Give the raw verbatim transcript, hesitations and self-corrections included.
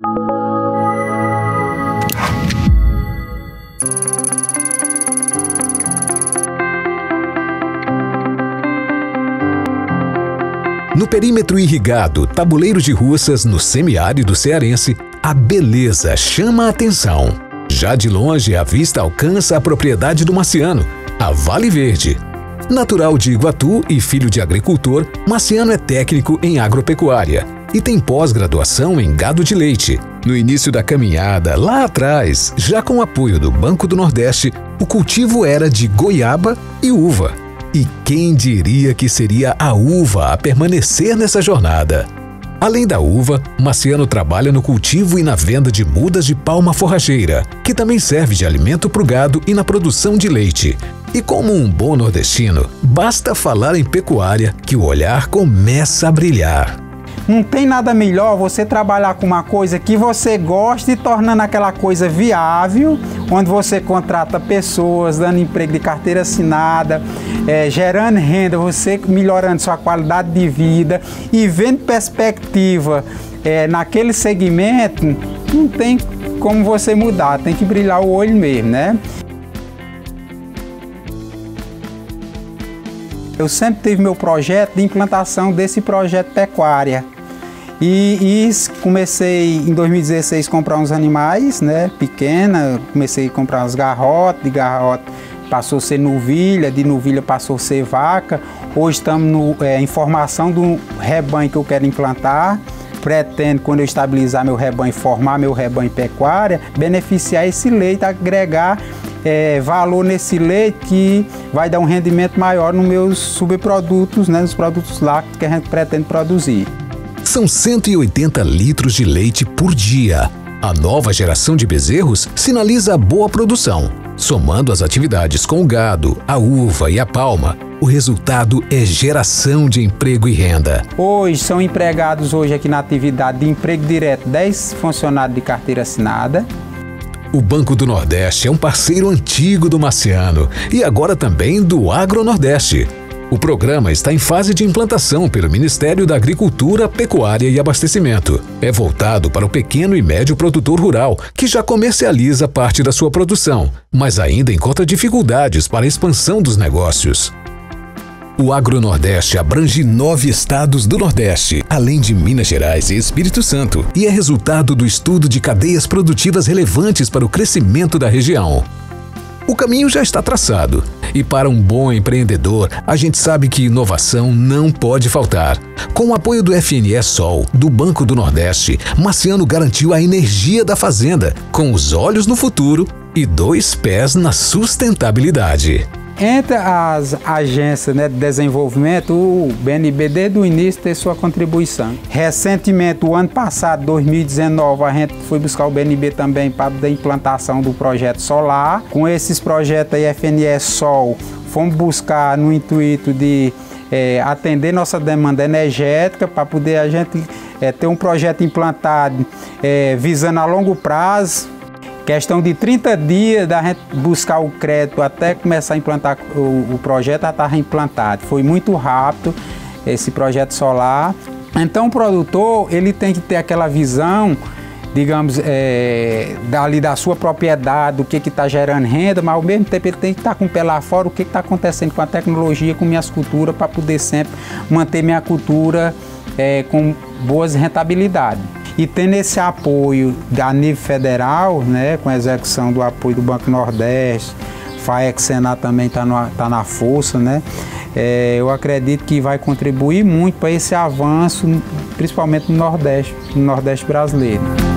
No perímetro irrigado Tabuleiro de Russas, no semiárido cearense, a beleza chama a atenção. Já de longe, a vista alcança a propriedade do Marciano, a Vale Verde. Natural de Iguatu e filho de agricultor, Marciano é técnico em agropecuária e tem pós-graduação em gado de leite. No início da caminhada, lá atrás, já com o apoio do Banco do Nordeste, o cultivo era de goiaba e uva. E quem diria que seria a uva a permanecer nessa jornada? Além da uva, Marciano trabalha no cultivo e na venda de mudas de palma forrageira, que também serve de alimento para o gado e na produção de leite. E como um bom nordestino, basta falar em pecuária que o olhar começa a brilhar. Não tem nada melhor você trabalhar com uma coisa que você gosta e tornando aquela coisa viável, onde você contrata pessoas, dando emprego de carteira assinada, é, gerando renda, você melhorando sua qualidade de vida e vendo perspectiva é, naquele segmento, não tem como você mudar, tem que brilhar o olho mesmo, né? Eu sempre tive meu projeto de implantação desse projeto pecuária. E, e comecei em dois mil e dezesseis a comprar uns animais, né, pequena, comecei a comprar uns garrotes, de garrote passou a ser novilha, de novilha passou a ser vaca. Hoje estamos no, é, em formação do rebanho que eu quero implantar. Pretendo, quando eu estabilizar meu rebanho, formar meu rebanho pecuária, beneficiar esse leite, agregar é, valor nesse leite que vai dar um rendimento maior nos meus subprodutos, né, nos produtos lácteos que a gente pretende produzir. São cento e oitenta litros de leite por dia. A nova geração de bezerros sinaliza a boa produção. Somando as atividades com o gado, a uva e a palma, o resultado é geração de emprego e renda. Hoje são empregados hoje aqui na atividade de emprego direto dez funcionários de carteira assinada. O Banco do Nordeste é um parceiro antigo do Marciano e agora também do Agro Nordeste. O programa está em fase de implantação pelo Ministério da Agricultura, Pecuária e Abastecimento. É voltado para o pequeno e médio produtor rural, que já comercializa parte da sua produção, mas ainda encontra dificuldades para a expansão dos negócios. O Agro Nordeste abrange nove estados do Nordeste, além de Minas Gerais e Espírito Santo, e é resultado do estudo de cadeias produtivas relevantes para o crescimento da região. O caminho já está traçado. E para um bom empreendedor, a gente sabe que inovação não pode faltar. Com o apoio do F N E Sol, do Banco do Nordeste, Marciano garantiu a energia da fazenda, com os olhos no futuro e dois pés na sustentabilidade. Entre as agências, né, de desenvolvimento, o B N B desde o início tem sua contribuição. Recentemente, o ano passado, dois mil e dezenove, a gente foi buscar o B N B também para a implantação do projeto solar. Com esses projetos aí, F N E Sol, fomos buscar no intuito de é, atender nossa demanda energética para poder a gente é, ter um projeto implantado é, visando a longo prazo. Questão de trinta dias da gente buscar o crédito até começar a implantar o, o projeto, já estava implantado. Foi muito rápido esse projeto solar. Então o produtor ele tem que ter aquela visão, digamos, é, dali da sua propriedade, do que está gerando renda, mas ao mesmo tempo ele tem que estar com o pé lá fora, o que está acontecendo com a tecnologia, com minhas culturas, para poder sempre manter minha cultura é, com boas rentabilidades. E tendo esse apoio a nível federal, né, com a execução do apoio do Banco Nordeste, FAEC Senar também está tá na força, né, é, eu acredito que vai contribuir muito para esse avanço, principalmente no Nordeste, no Nordeste brasileiro.